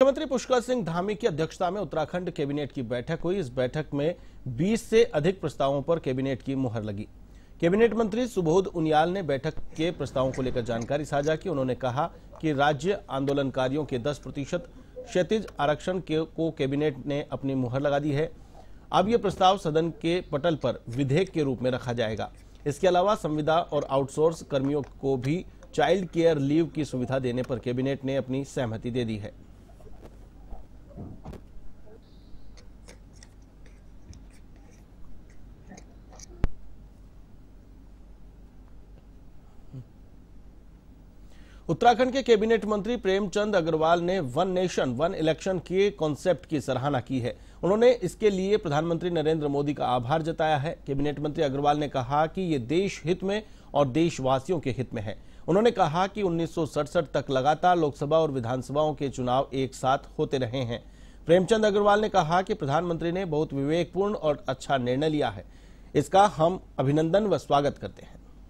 मुख्यमंत्री पुष्कर सिंह धामी की अध्यक्षता में उत्तराखंड कैबिनेट की बैठक हुई। इस बैठक में 20 से अधिक प्रस्तावों पर कैबिनेट की मुहर लगी। कैबिनेट मंत्री सुबोध उनियाल ने बैठक के प्रस्तावों को लेकर जानकारी साझा की। उन्होंने कहा कि राज्य आंदोलनकारियों के 10% क्षैतिज आरक्षण को कैबिनेट ने अपनी मुहर लगा दी है। अब यह प्रस्ताव सदन के पटल पर विधेयक के रूप में रखा जाएगा। इसके अलावा संविदा और आउटसोर्स कर्मियों को भी चाइल्ड केयर लीव की सुविधा देने पर कैबिनेट ने अपनी सहमति दे दी है। उत्तराखंड के कैबिनेट मंत्री प्रेमचंद अग्रवाल ने वन नेशन वन इलेक्शन के कॉन्सेप्ट की सराहना की है। उन्होंने इसके लिए प्रधानमंत्री नरेंद्र मोदी का आभार जताया है। कैबिनेट मंत्री अग्रवाल ने कहा कि ये देश हित में और देशवासियों के हित में है। उन्होंने कहा कि 1967 तक लगातार लोकसभा और विधानसभाओं के चुनाव एक साथ होते रहे हैं। प्रेमचंद अग्रवाल ने कहा कि प्रधानमंत्री ने बहुत विवेकपूर्ण और अच्छा निर्णय लिया है। इसका हम अभिनंदन व स्वागत करते हैं।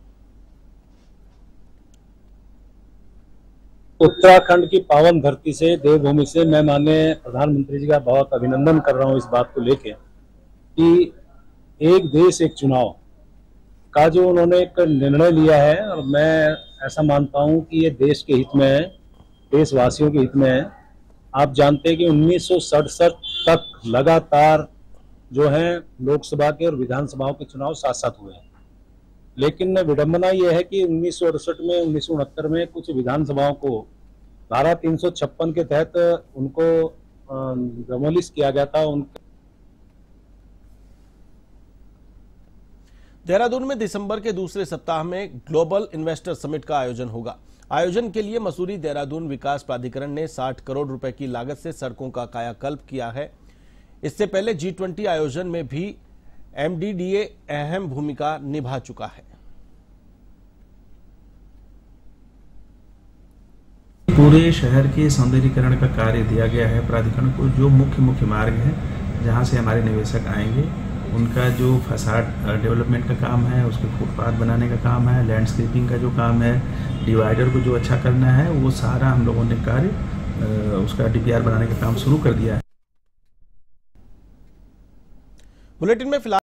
उत्तराखंड की पावन धरती से, देवभूमि से मैं माननीय प्रधानमंत्री जी का बहुत अभिनंदन कर रहा हूं इस बात को लेके कि एक देश एक चुनाव का जो उन्होंने एक निर्णय लिया है, और मैं ऐसा मानता हूं कि ये देश के हित में है, देशवासियों के हित में है। आप जानते हैं कि 1967 तक लगातार जो है लोकसभा के और विधानसभाओं के चुनाव साथ साथ हुए हैं, लेकिन विडंबना यह है कि 1968 में 1969 में कुछ विधानसभाओं को धारा 356 के तहत उनको डिमोलिश किया गया था। देहरादून में दिसंबर के दूसरे सप्ताह में ग्लोबल इन्वेस्टर समिट का आयोजन होगा। आयोजन के लिए मसूरी देहरादून विकास प्राधिकरण ने 60 करोड़ रुपए की लागत से सड़कों का कायाकल्प किया है। इससे पहले G20 आयोजन में भी MDDA अहम भूमिका निभा चुका है। पूरे शहर के सौंदर्यीकरण का कार्य दिया गया है प्राधिकरण को। जो मुख्य मार्ग है जहां से हमारे निवेशक आएंगे, उनका जो फसाड डेवलपमेंट का काम है, उसके फुटपाथ बनाने का काम है, लैंडस्केपिंग का जो काम है, डिवाइडर को जो अच्छा करना है, वो सारा हम लोगों ने कार्य उसका DPR बनाने का काम शुरू कर दिया है। बुलेटिन में फिलहाल